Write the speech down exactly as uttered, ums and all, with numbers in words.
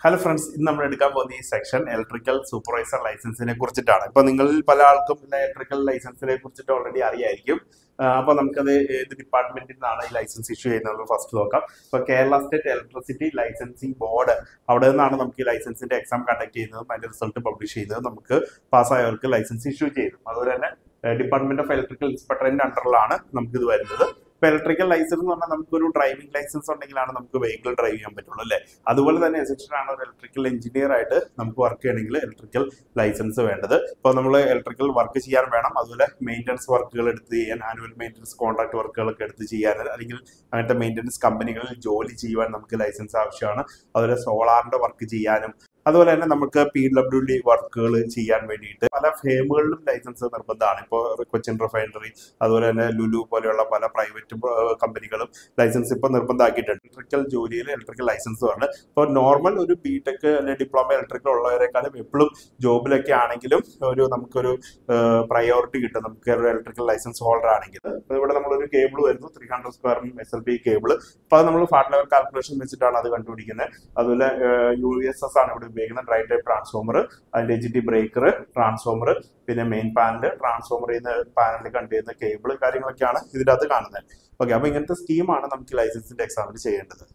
Hello friends, ഇന്ന് നമ്മൾ എടുക്കാൻ പോകുന്ന ഈ സെക്ഷൻ ഇലക്ട്രിക്കൽ സൂപ്പർവൈസർ ലൈസൻസിനെ കുറിച്ചിട്ടാണ്. ഇപ്പൊ നിങ്ങളിൽ പല ആൾക്കും ഇലക്ട്രിക്കൽ ലൈസൻസിനെ കുറിച്ചിട്ട് ഓൾറെഡി അറിയായിരിക്കും. അപ്പൊ നമുക്കത് ഏത് ഡിപ്പാർട്ട്മെന്റിൽ നിന്നാണ് ഈ ലൈസൻസ് ഇഷ്യൂ ചെയ്യുന്നത് ഫസ്റ്റ് നോക്കാം. ഇപ്പൊ Kerala state electricity licensing board, അവിടെ നിന്നാണ് നമുക്ക് ഈ ലൈസൻസിന്റെ എക്സാം കണ്ടക്ട് ചെയ്യുന്നതും അതിന്റെ റിസൾട്ട് പബ്ലിഷ് ചെയ്യുന്നതും നമുക്ക് പാസ്സായവർക്ക് ലൈസൻസ് ഇഷ്യൂ ചെയ്യും. അതുപോലെ തന്നെ ഡിപ്പാർട്ട്മെന്റ് ഓഫ് ഇലക്ട്രിക്കൽ ഇൻസ്പെക്ടറിന്റെ അണ്ടറിലാണ് നമുക്ക് ഇത് വരുന്നത്. ഇപ്പൊ ഇലക്ട്രിക്കൽ ലൈസൻസ് എന്ന് പറഞ്ഞാൽ നമുക്കൊരു ഡ്രൈവിംഗ് ലൈസൻസ് ഉണ്ടെങ്കിലാണ് നമുക്ക് വെഹിക്കിൾ ഡ്രൈവ് ചെയ്യാൻ പറ്റുള്ളൂ അല്ലേ. അതുപോലെ തന്നെ എസെൻഷ്യൽ ആണ് ഒരു ഇലക്ട്രിക്കൽ എഞ്ചിനീയർ ആയിട്ട് നമുക്ക് വർക്ക് ചെയ്യണമെങ്കിൽ ഇലക്ട്രിക്കൽ ലൈസൻസ് വേണ്ടത്. ഇപ്പോൾ നമ്മൾ ഇലക്ട്രിക്കൽ വർക്ക് ചെയ്യാൻ വേണം, അതുപോലെ മെയിൻ്റനൻസ് വർക്കുകൾ എടുത്ത് ചെയ്യാൻ, ആനുവൽ മെയിൻ്റനൻസ് കോൺട്രാക്ട് വർക്കുകളൊക്കെ എടുത്ത് ചെയ്യാൻ, അല്ലെങ്കിൽ അങ്ങനത്തെ മെയിൻ്റനൻസ് കമ്പനികളിൽ ജോലി ചെയ്യുവാൻ നമുക്ക് ലൈസൻസ് ആവശ്യമാണ്. അതുപോലെ സോളാറിന്റെ വർക്ക് ചെയ്യാനും, അതുപോലെ തന്നെ നമുക്ക് പി ഡബ്ല്യു ഡി വർക്കുകൾ ചെയ്യാൻ വേണ്ടിയിട്ട് പല ഫേമുകളിലും ലൈസൻസ് നിർബന്ധമാണ്. ഇപ്പോൾ കൊച്ചിൻ റിഫൈനറി, അതുപോലെ തന്നെ ലുലു പോലെയുള്ള പല പ്രൈവറ്റ് കമ്പനികളും ലൈസൻസ് ഇപ്പോൾ നിർബന്ധമാക്കിയിട്ടുണ്ട്. ഇലക്ട്രിക്കൽ ജോലിയിൽ ഇലക്ട്രിക്കൽ ലൈസൻസ് പറഞ്ഞ് ഇപ്പോൾ നോർമൽ ഒരു ബി ടെക് അല്ലെങ്കിൽ ഡിപ്ലോമ ഇലക്ട്രിക്കൽ ഉള്ളവരെക്കാളും എപ്പോഴും ജോബിലൊക്കെ ആണെങ്കിലും ഒരു നമുക്കൊരു പ്രയോറിറ്റി കിട്ടും നമുക്ക് ഒരു ഇലക്ട്രിക്കൽ ലൈസൻസ് ഹോൾഡർ ആണെങ്കിൽ. ഇവിടെ നമ്മളൊരു കേബിൾ വരുന്നു, three hundred square S L P cable. അപ്പോൾ അത് നമ്മൾ ഫാൾട്ട് ലെവൽ കാൽക്കുലേഷൻ വെച്ചിട്ടാണ് അത് കണ്ടുപിടിക്കുന്നത്. അതുപോലെ യു എസ് എസ് ആണ് ഇവിടെ ഉപയോഗിക്കുന്ന ഡ്രൈ ടൈപ്പ് ട്രാൻസ്ഫോമർ, അതിന്റെ എച്ച് ടി ബ്രേക്കർ, ട്രാൻസ്ഫോമർ, പിന്നെ മെയിൻ പാനൽ, ട്രാൻസ്ഫോമറിൽ നിന്ന് പാനലിൽ കണ്ടുവരുന്ന കേബിൾ, കാര്യങ്ങളൊക്കെയാണ് ഇതിൻ്റെ അകത്ത് കാണുന്നത്. ഓക്കെ, അപ്പൊ ഇങ്ങനത്തെ സ്കീമാണ് നമുക്ക് ലൈസൻസിന്റെ എക്സാമിന് ചെയ്യേണ്ടത്.